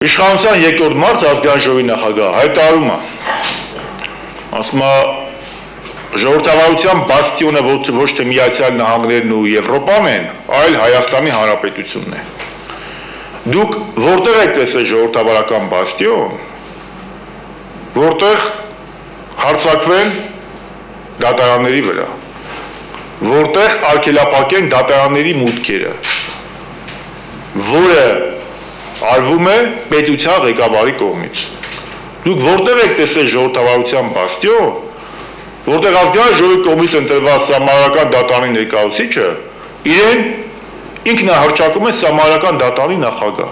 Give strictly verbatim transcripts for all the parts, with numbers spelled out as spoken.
Իշխանության երկրորդ մարդ ազգային ժողովի նախագահ հայտարարում է, ասում է ժողովրդավարության բաստիոնը ոչ թե Միացյալ Նահանգներն ու Եվրոպան են, այլ Հայաստանի Հանրապետությունն է։ Դուք որտեղ եք տեսել ժողովրդավարական բաստիոն, որտեղ հարձակվեն դատարանների վրա, որտեղ արգելափակեն դատարանների մուտքերը, որը արվում է պետության ղեկավարի կողմից։ Դուք որտեղ եք տեսել ժողովրդավարության բաստիոն, որտեղ ազգային ժողովի կողմից ընտրված սահմանադրական դատարանի ներկայացուցիչը իրեն ինքնահռչակում է սահմանադրական դատարանի նախագահ։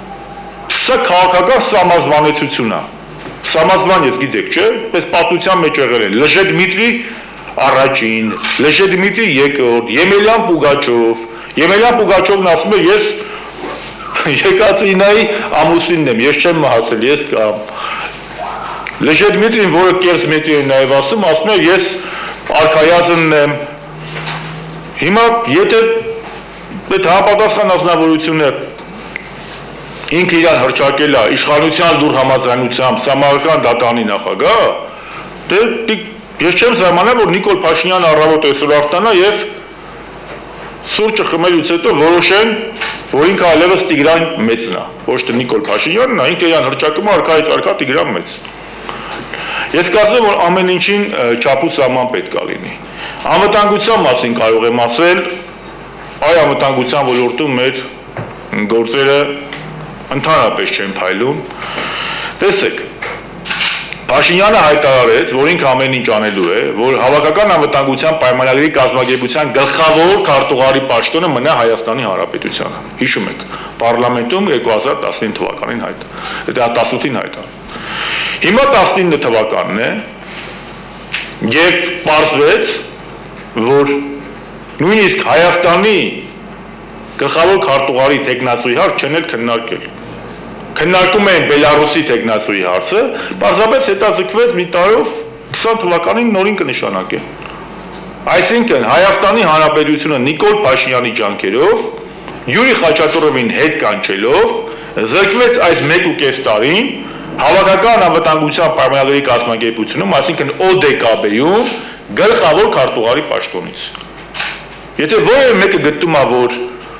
Սա քաղաքական սամազվանեցություն է։ Սամազվան ես գիտեք, չէ՞, պես պատմության մեջ եղել են Լժեդմիտրի առաջին, Լժեդմիտրի երկրորդ, Եմելյան Պուգաչով, Եմելյան Պուգաչովն ասում է ես Եկատերինայի ամուսինն եմ, ես չեմ մահացել, ես կամ Լժեդմիտրին, որը կեղծ մետրի է նաև ասում, ասում է ես արքայազնն եմ։ Հիմա եթե այդ համապատասխան անձնավորությունը ինքը իրան հռչակել է իշխանության լուր համաձայնությամբ սահմանադրական դատարանի նախագահ, դե ես չեմ զարմանա, որ Նիկոլ Փաշինյանը առավոտ այսօր արտանա եւ սուրճը խմելուց հետո որոշեն, որ ինքը այլևս Տիգրան Մեծն է, ոչ թե Նիկոլ Փաշինյանն է, ինքը իրան հռչակում է արքայից արքա Տիգրան Մեծ։ Ես կարծում եմ, որ ամեն ինչին չափու սահման պետք է լինի։ Անվտանգության մասին կարող եմ ասել, այ անվտանգության ոլորտում մեր գործերը ընդհանրապես չեն փայլում։ Տեսեք, Փաշինյանը հայտարարեց, որ ինքը ամեն ինչ անելու է, որ հավաքական անվտանգության պայմանագրի կազմակերպության գլխավոր քարտուղարի պաշտոնը մնա Հայաստանի Հանրապետությանը։ Հիշում եք, պարլամենտում երկու հազար տասնինը թվականին հայտ, դա տասնութին հայտ։ Հիմա տասնինը թվականն է, եւ պարզվեց, որ նույնիսկ Հայաստանի գլխավոր քարտուղարի տեխնացուի հարց չեն էլ քննարկել։ Քննարկում են Բելարուսի տեխնացուի հարցը, պարզապես հետաձգվեց մի տարով քսան թվականին նորին կնշանակեն։ Այսինքն Հայաստանի Հանրապետությունը Նիկոլ Փաշինյանի ջանքերով, Յուրի Խաչատուրովին հետ կանչելով, զրկվեց այս մեկ ու կես տարին հավաքական անվտանգության պայմանագրի կազմակերպությունում, այսինքն օ դե կա բի-ում գլխավոր քարտուղարի պաշտոնից։ Եթե որևէ մեկը գտնում է, որ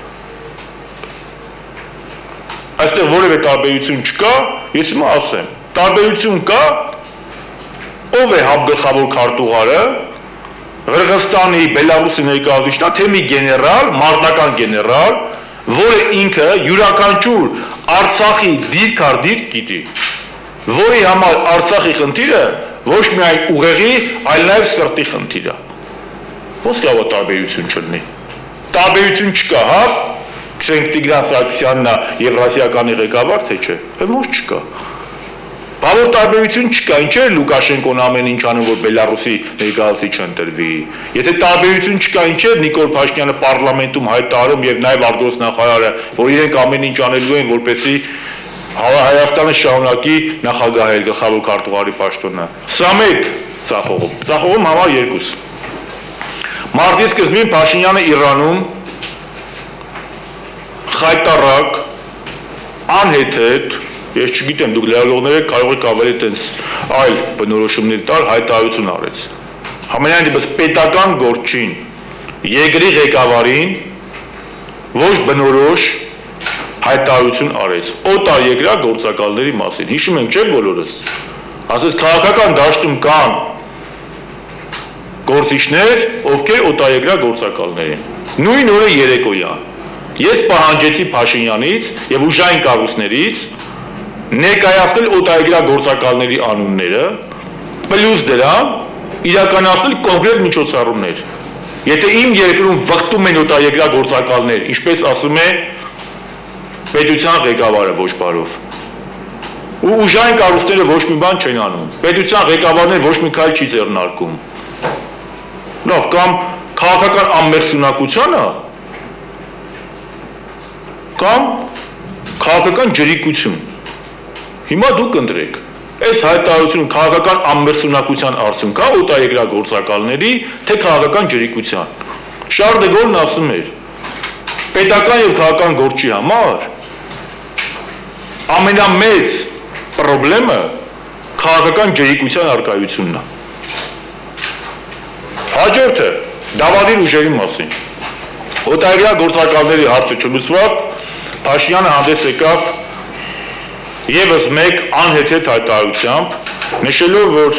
այստեղ որևէ տարբերություն չկա, ես հիմա ասեմ, տարբերություն կա, ով է գլխավոր քարտուղարը, Ղրղստանի, Բելարուսի ներկայացուցիչն է, թե մի գեներալ, մարտական գեներալ, որը ինքը յուրաքանչյուր Արցախի դիրք առ դիրք գիտի, որի համար Արցախի խնդիրը ոչ միայն ուղեղի, այլ նաև սրտի խնդիր է։ Ո՞նց կարող է տարբերություն չլինի։ Տարբերություն չկա, հա, Քսենք Տիգրան Սարգսյանն է Եվրասիականի ղեկավար, թե չէ, ոչ չկա։ Բավարար տարբերություն չկա, ինչ է Լուկաշենկոն ամեն ինչ անում, որ Բելարուսի ներկայացուցիչը ընտրվի։ Եթե տարբերություն չկա, ինչ է Նիկոլ Փաշինյանը պարլամենտում հայտարարում եւ նաեւ արտգործնախարարը, որ իրենք ամեն ինչ անելու են, որպեսզի Հայաստանը շարունակի նախագահել գլխավոր քարտուղարի պաշտոնը։ Սա մեկ ծախողում, ծախողում համար երկուս։ Մարտի սկզբին Փաշինյանը Իրանում խայտարակ, անհեթեթ, ես չգիտեմ, դուք լրագրողները կարող եք ավելի տենց այլ բնորոշումներ տալ, հայտարարություն արեց։ Համենայն դեպս պետական գործին, երկրի ղեկավարին ոչ բնորոշ հայտարարություն արեց օտարերկրյա գործակալների մասին։ Հիշում ենք, չէ՞ բոլորս։ Ասես քաղաքական դաշտում կան գործիչներ, ովքեր օտարերկրյա գործակալներ են։ Նույն օրը երեկոյան ես պահանջեցի Փաշինյանից եւ ուժային կառույցներից ներկայացնել օտարերկրյա գործակալների անունները, պլյուս դրան իրականացնել կոնկրետ միջոցառումներ։ Եթե իմ երկրում վխտում են օտարերկրյա գործակալներ, ինչպես ասում է պետության ղեկավարը ոչ բարով, ու ուժային կառույցները ոչ մի բան չեն անում, պետության ղեկավարները ոչ մի քայլ չի ձեռնարկում։ Լավ, կամ քաղաքական անմերսունակությունը, կամ քաղաքական ջրիկություն։ Հիմա դուք ընտրեք, այս հայտարարությունը քաղաքական անմերսունակության արդյունք է օտարերկրյա գործակալների, թե քաղաքական ջրիկության։ Շարլ դե Գոլն ասում էր, պետական եւ քաղաքական գործի համար ամենամեծ պրոբլեմը քաղաքական ջրիկության առկայությունն է։ Հաջորդը դավադիր ուժերի մասին։ Օտարյա գործակալների հարցը չլուծված, Փաշինյանը հանդես եկավ եւս մեկ անհեթեթ հայտարարությամբ, նշելով, որ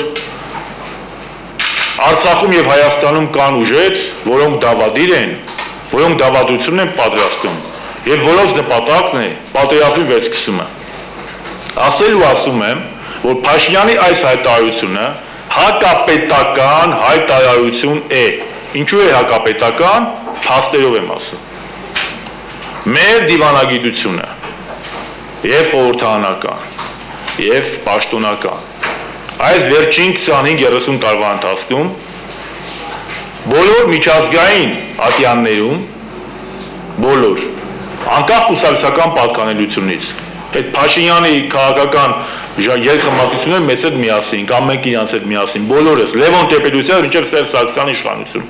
Արցախում եւ Հայաստանում կան ուժեր, որոնք դավադիր են, որոնք դավադրություն են պատրաստում, եւ որոնց նպատակն է պատերազմի վերսկսումը։ Ասել ու ասում եմ, որ Փաշինյանի այս հայտարարությունը հակապետական հայտարարություն է։ Ինչու է հակապետական, փաստերով եմ ասում։ Մեր դիվանագիտությունը եւ խորհրդարանական եւ պաշտոնական այս վերջին քսանհինգ երեսուն տարվա ընթացքում բոլոր միջազգային ատյաններում բոլոր անկախ կուսակցական պատկանելությունից այդ Փաշինյանի քաղաքական երկխմբակցությունները մեծ հետ միասին կամ մենք իրancs հետ միասին բոլորս Լևոն Տեր-Պետրոսյանը մինչև Սերժ Սարգսյանի իշխանություն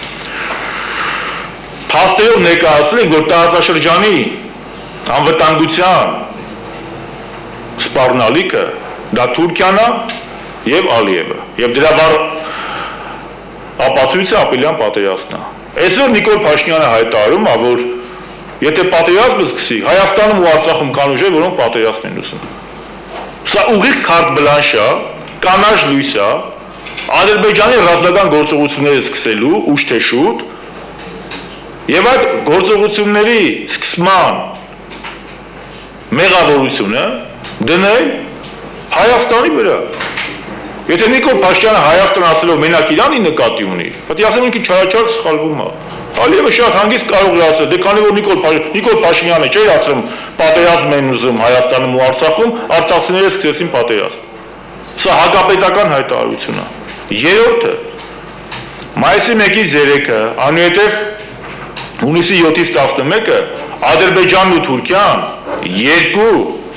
փաստերով ներկայացրել են, որ տարածաշրջանի անվտանգության սպառնալիքը դա Թուրքիան է եւ Ալիևը եւ դրա վառ ապացույցը ապրիլյան պատերազմն է։ Այսօր Նիկոլ Փաշինյանը հայտարարում է, որ եթե պատերազմը սկսի, Հայաստանում ու Արցախում կան ուժեր, որոնք պատերազմ են ուզում։ Սա ուղիղ քարտ բլանշ է, կանաչ լույս է, Ադրբեջանի ռազմական գործողությունները սկսելու ուշ թե շուտ եւ այդ գործողությունների սկսման մեղավորությունը դնել Հայաստանի վրա։ Եթե Նիկոլ Փաշինյանը Հայաստան ասելով մենակ Իրանի նկատի ունի, պետք է ասեմ ինքը չարաչար սխալվում է։ Ալիևը շատ հանգիստ կարող է ասել, դե քանի որ Նիկոլ Նիկոլ Փաշինյանը չէր ասում պատերազմ են ուզում Հայաստանում ու Արցախում, արցախցիները սկսեցին պատերազմ։ Սա հակապետական հայտարարություն է։ Երրորդը մայիսի մեկից երեքը, անուհետև հունիսի յոթից տասնմեկը Ադրբեջանն ու Թուրքիան երկու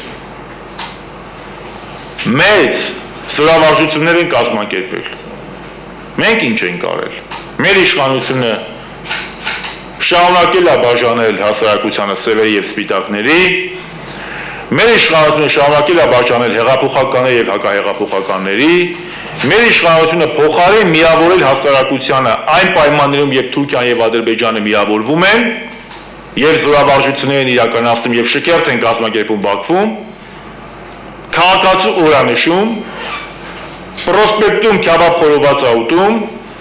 մեծ զորավարժություններ են կազմակերպել։ Մենք ինչ ենք արել։ Մեր իշխանությունը շարունակել է բաժանել հասարակությանը սևերի եւ սպիտակների, մեր իշխանությունը շարունակել է բաժանել հեղափոխականների եւ հակահեղափոխականների, մեր իշխանությունը փոխարեն միավորել հասարակությանը այն պայմաններում, երբ Թուրքիան եւ Ադրբեջանը միավորվում են եւ զորավարժություններ են իրականացնում եւ շքերթ են կազմակերպում Բաքվում, քաղաքացու օրանշում, պրոսպեկտում քյաբաբ խորոված աուտում,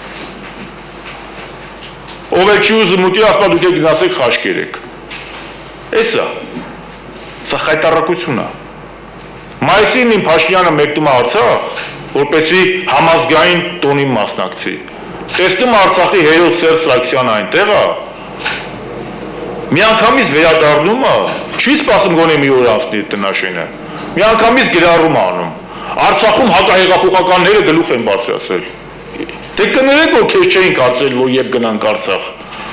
ով է չի ուզում ուտի, ասպա դուք եք գնացեք խաշկերեք։ Էսա, սա խայտառակություն է։ Մայիսին իմ Փաշինյանը մեկնում է Արցախ, որպեսզի համազգային տոնին մասնակցի։ Տեսնում Արցախի հերոս Սերժ Սարգսյանը այնտեղ է, միանգամից վերադառնում է, չի սպասում գոնե մի օր անցնի տնաշենը, միանգամից գրառում է անում։ Արցախում հակահեղափոխականները գլուխ են բարձրացրել։ Դե կներեք, որ քեզ չէին կարծել, որ երբ գնանք Արցախ։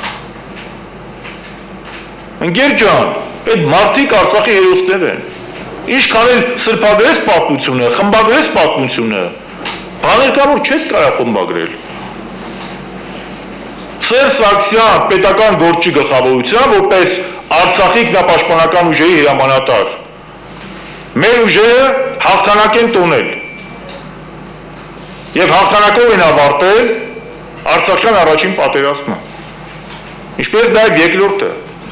Ընկեր ջան, այդ մարդիկ Արցախի հերոսներ են։ Ինչքան էլ սրբագրես պատմությունը, խմբագրես պատմությունը, բաներ կա, որ չես կարող խմբագրել։ Սերժ Սարգսյան պետական գործի գլխավորությամբ որպես Արցախի ինքնապաշտպանական ուժերի հրամանատար մեր ուժերը հաղթանակ են տոնել եւ հաղթանակով են ավարտել Արցախյան առաջին պատերազմը։ Ինչպես նաեւ երկրորդը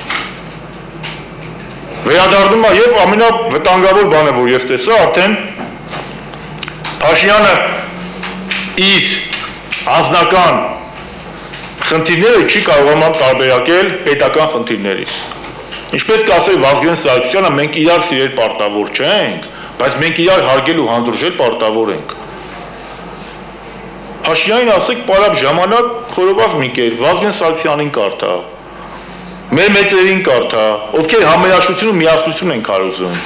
վերադառնում է եւ ամենավտանգավոր բանը, որ ես տեսա, արդեն Փաշինյանը իր անձնական խնդիրները չի կարողանում տարբերակել պետական խնդիրներից։ Ինչպես կասել Վազգեն Սարգսյանը, մենք իրար սիրել պարտավոր չենք, բայց մենք իրար հարգել ու հանդուրժել պարտավոր ենք։ Փաշինյանին ասեք պարապ ժամանակ խորոված մի կեր, Վազգեն Սարգսյանին կարդա, մեր մեծերին կարդա, ովքեր համերաշխություն ու միասնություն են կարոզում։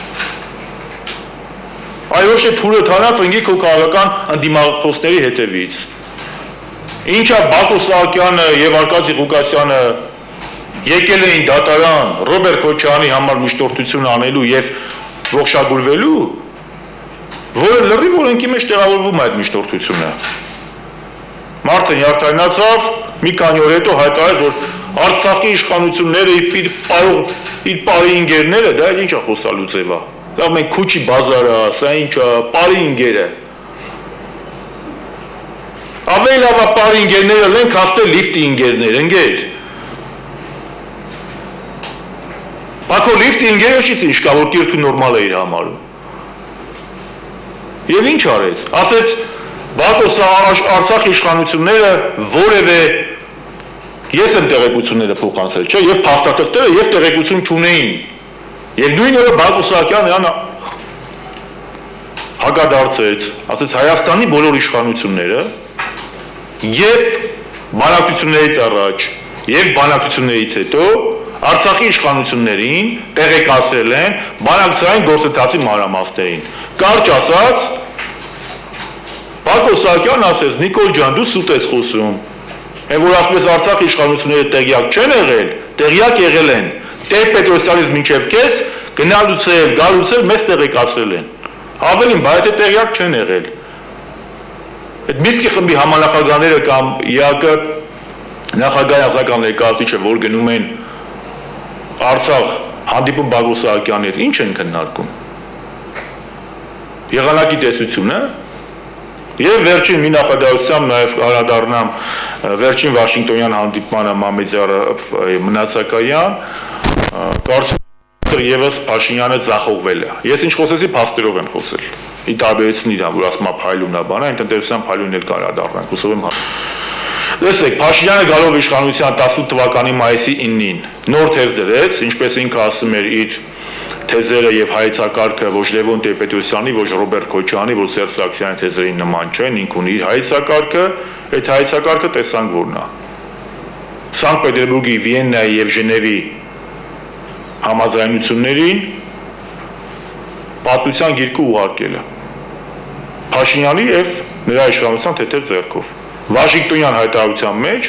Այ ոչ թե թուրը թանած ընկի քո քաղաքական ընդդիմախոսների հետևից։ Ինչա Բակո Սահակյանը եւ Արկադի Ղուկասյանը եկել էին դատարան Ռոբերտ Քոչարյանի համար միշտորդություն անելու եւ ողջագուրվելու, որը լրիվ օրենքի մեջ տեղավորվում է այդ միշտորդությունը։ Մարդը նյարդայնացավ, մի քանի օր հետո հայտարարեց, որ Արցախի իշխանությունները իր պարող իր պարի ինգերները դա ինչ է խոսալու ձևա։ Լավ մենք քուչի բազարը, սա ինչա, բարի ինգերը։ Ավելի լավ է բարի ինգերները լեն, քան լիֆտի ինգերներ, ընկեր։ Բաքո լիֆտի ինգերը շից ինչ կա, որ կիրթու նորմալ է իր համարում։ Եվ ինչ արեց, ասեց Բաքոս Արցախ իշխանությունները որևէ ես եմ տեղեկությունները փոխանցել, չէ, եւ փաստաթղթերը եւ տեղեկություն չունեին։ Եվ նույն օրը Բաքոս Սահակյանը նրան հակադարձեց, ասեց Հայաստանի բոլոր իշխանությունները եւ բանակցություններից առաջ եւ բանակցություններից հետո Արցախի իշխանություններին տեղեկացրել են բանակցային գործընթացի մանրամասներին։ Կարճ ասած, Բաքոս Սահակյանն ասեց Նիկոլ ջան, դու սուտ ես խոսում։ Այն որ ասես Արցախի իշխանությունները տեղյակ չեն եղել, տեղյակ եղել են։ Տեր-Պետրոսյանից մինչև քեզ գնալուց է, գալուց է մեզ տեղեկացրել են։ Ավելին, բայց եթե տեղյակ չեն եղել։ Այդ Միսկի խմբի համանախագահները կամ ԵԱԿ նախագահի ազգական ներկայացուցիչը, որ գնում են Արցախ հանդիպում Բաքոս Սահակյանի հետ, ինչ են քննարկում։ Եղանակի տեսությունը եւ վերջին մի նախադասությամբ նաեւ անդրադառնամ վերջին Վաշինգտոնյան հանդիպմանը Մամեդյարը մնացակայան, կարծում եւս Փաշինյանը ձախողվել է։ Ես ինչ խոսեցի, փաստերով եմ խոսել։ Ի տարբերություն իրան, որ ասում է փայլուն է բանը, այն տնտեսության փայլուն էլ կարա դառնանք, հուսով եմ։ Տեսեք, Փաշինյանը գալով իշխանության տասնութ թվականի մայիսի իննին նոր թեզ դրեց, ինչպես ինքը ասում էր իր թեզերը եւ հայեցակարգը ոչ Լևոն Տեր-Պետրոսյանի, ոչ Ռոբերտ Քոչարյանի, ոչ Սերժ Սարգսյանի թեզերին նման չեն, ինքն ունի իր հայեցակարգը, այդ հայեցակարգը տեսանք որն է։ Սանկտ Պետերբուրգի, Վիեննայի եւ Ժնևի համաձայնություններին պատմության գիրկը ուղարկելը Փաշինյանի եւ նրա իշխանության թեթև ձեռքով։ Վաշինգտոնյան հայտարարության մեջ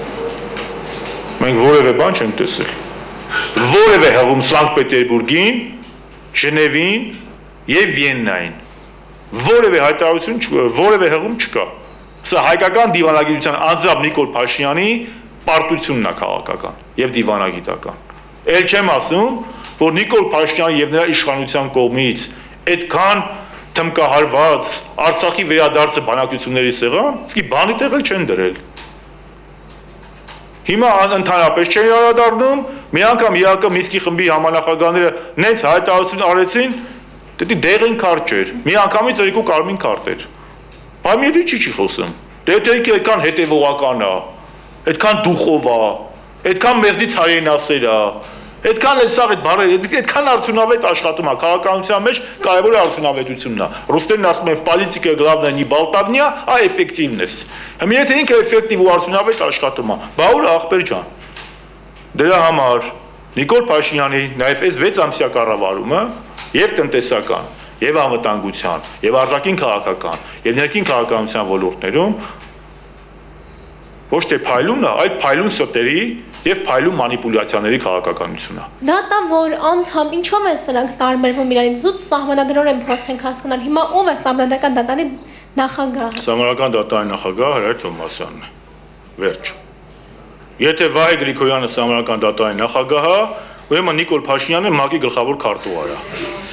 մենք որևէ բան չենք տեսել։ Որևէ հղում Սանկտ Պետերբուրգին, Ժնևին եւ Վիեննային։ Որևէ հայտարարություն, որևէ հղում չկա։ Սա հայկական դիվանագիտության անձամբ Նիկոլ Փաշինյանի պարտությունն է քաղաքական եւ դիվանագիտական։ Էլ չեմ ասում, որ Նիկոլ Փաշինյանի եւ նրա իշխանության կողմից այդքան թմկահարված Արցախի վերադարձը բանակցությունների սեղան, իսկի բանի տեղ էլ չեն դրել։ Հիմա ընդհանրապես չեն անդրադառնում, մի անգամ ԵԱԿ Միսկի խմբի համանախագահները նենց հայտարարություն արեցին, դե դեղին քարտ չէր, մի անգամից երկու կարմին քարտ էր։ Բայց մի չի չի խոսում։ Դե դե այդքան հետևողական է, այդքան դուխով է, այդքան մեզնից հայրենասեր է, այդքան էլ սաղ այդ բառերը, այդքան արդյունավետ աշխատում է, քաղաքականության մեջ կարևոր արդյունավետությունն է։ Ռուսներն ասում են «Политика главное не болтовня, а эффективность»։ Հիմա եթե ինքը էֆեկտիվ ու արդյունավետ աշխատում է, բա ուր ախպեր ջան։ Դրա համար Նիկոլ Փաշինյանի նաև այս վեց ամսյա կառավարումը եւ տնտեսական, եւ անվտանգության, եւ արտաքին քաղաքական, եւ ներքին քաղաքականության ոլորտներում ոչ թե փայլուն է, այլ փայլուն ստերի եւ փայլուն մանիպուլյացիաների քաղաքականություն է։ Դա տա որ անդամ ինչով են սրանք տարբերվում իրարից զուտ սահմանադրորեն փորձենք հասկանալ։ Հիմա ով է Սահմանադրական դատարանի նախագահը։ Սահմանադրական դատարանի նախագահը Հրայր Թոմասյանն է։ Վերջ։ Եթե Վահե Գրիգորյանը Սահմանադրական դատարանի նախագահը, ուրեմն Նիկոլ Փաշինյանը ՄԱԿ-ի գլխավոր քարտուղար է։